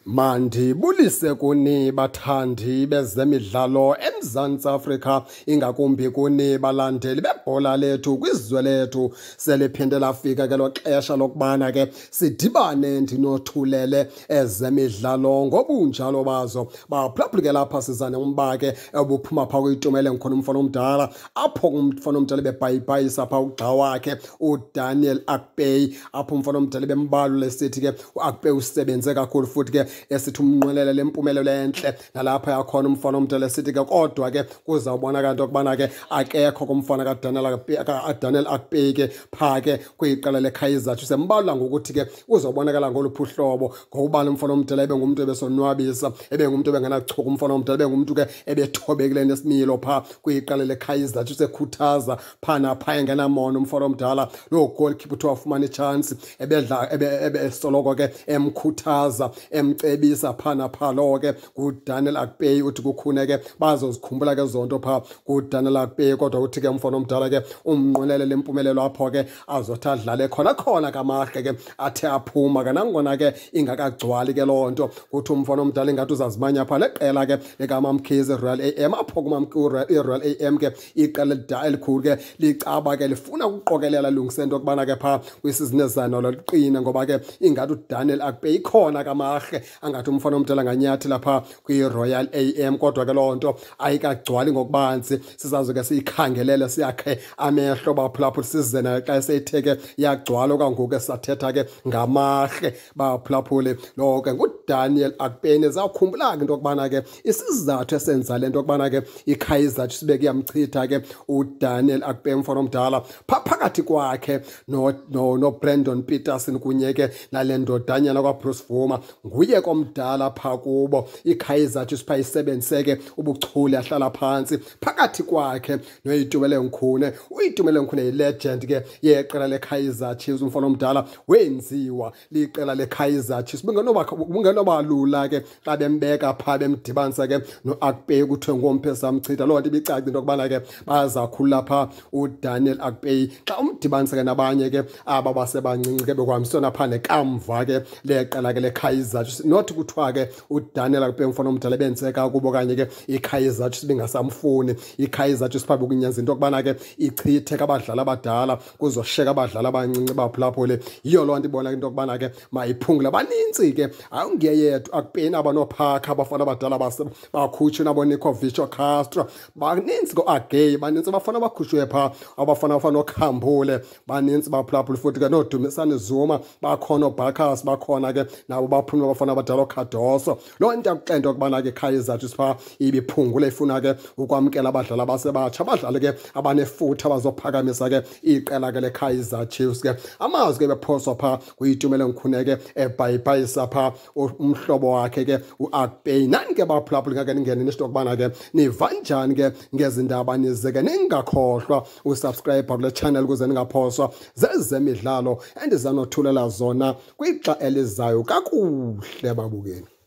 Mandibulise kuni bathandi bezemidlalo eMzantsi Afrika, ingakumbi kuni balandeli bebhola lethu kwizwe lethu. Seliphinde lafika ke lo xesha lokubana ke sidibane ndinothulele ezemidlalo ngobunjalo bazo. Baphulaphulike lapha sizane umba ke obuphuma phaa kwiTumeleng Khune umfana omdala, apho umfana omdala bebhayibhayisa phaa ugxa wakhe uDaniel Akpeyi, apho umfana omdala bembalule sithi ke uAkpeyi usebenze kakhulu futhi ke esithi umnqwenele lempumelelo entle nalapha yakhona umfana omdala esithi ke kodwa ke kuzawubonakala into yokubana ke akekho kumfana kaDaniel Akpeyi ke phaa ke kwiqela leKaizer Chiefs. Sembalula ngokuthi ke uzawubonakala ngoluphi uhlobo, ngokubana umfana omdala ebe ngumntu ebesonwabisa, ebe ngumntu ebengenachuku, umfana omdala ebe ngumntu ke ebethobekile nesimilo phaa kwiqela leKaizer Chiefs, ekhuthaza phaa naphaa engenamono umfana omdala. Loo goalkeeper uthi wafumana itshansi ebesoloko ke emkhuthaza emcebisa phaa naphaa lo ke nguDaniel Akpeyi. Uthi kukhune ke bazozikhumbula ke zonto phaa nguDaniel Akpeyi, kodwa uthi ke umfana omdala ke umnqwenele lempumelelo apho ke azothi adlale khona kamahle ke athe aphuma ke, nangona ke ingakagcwali ke loo nto. Uthi umfana omdala ingathi uzazimanya phaa leqela ke likaMamkhize Royal AM, apho iRoyal AM ke iqela elikhulu ke licaba ke lifuna ukuqokelela lungisela into yokubana ke phaa kwisizini ezayo liqine, ngoba ke ingathi uDaniel Akpeyi khona kamahle angathi umfana omdala nganyathela phaa kwiRoyal AM, kodwa ke loo nto ayikagcwali ngokubanzi. Sizazo ke siyikhangelele, siyakhe amehlo baphulaphula, size nayo xa seyithe ke yagcwala okwangoku esathetha ke ngamahle baphulaphule. Lo ke nguDaniel Akpeyi. Nizawukhumbula ke into yokubana ke isizathu esenza le nto yokubana ke iKaizer Chiefs sibe kuyamchitha ke uDaniel Akpeyi umfana omdala phakathi kwakhe noBrandon Peterson kunye ke nale ndodanyana kwaBruce Vuma, nguye komdala phaa kubo. iKaizer Chiefs phaa isebenzise ke ubuchule, ahlala phantsi phakathi kwakhe noItumeleng Khune. uItumeleng Khune yilegend ke yeqela leKaizer Chiefs, umfana omdala wenziwa liqela leKaizer Chiefs. Bungenoba lula ke xa bembeka phaa bemdibanisa ke noAkpeyi kuthiwe ngompesa mchitha. Loo nto ibicaca into yokubana ke bazakhulula phaa uDaniel Akpeyi xa umdibanisa ke nabanye ke aba basebancinci ke bekwahambisana phaa nekamva ke leqela ke leKaizer Chiefs. Not kuthiwa ke uDaniel Akpeyi umfana omdala benze kakubo okanye ke iKaizer Chiefs bingasamfuni. iKaizer Chiefs phaa bekunyanza into yokubana ke ichithe abadlali abadala kuzoshiyeka abadlali abancinci baphulaphule. Yiyo loo nto ibona into yokubana ke mayiphungule. Banintsi ke awungeyedwa Akpeyi naba noParker abafana abadala bakhutshwe nabo Nico Castro, banintsi koAgay, banintsi abafana abakhutshwe phaa, abafana noKhambule, banintsi baphulaphula futhi ke noDumisani Zuma bakhona, oBarkas bakhona ke nabo baphuma abafana abadala oKhadoso. Loo nto yakuxela into yokubana ke iKaizer Chiefs phaa ibiphungule, ifuna ke ukwamkela abadlali abasebatsha, abadlali ke abanefuthe abazophakamisa ke iqela ke leKaizer Chiefs. Ke amazwi ke bephoswa phaa kwiTumeleng Khune ke ebhayibhayisa phaa umhlobo wakhe ke uAkpeyi. Nani ke baphulaphula ke ningene into yokubana ke niva njani ke ngezindaba, nize ke ningakhohlwa usubscribe kule channel ukuze ningaphoswa zezemidlalo endizanothulela zona kwixa elizayo kakuhle babukeni.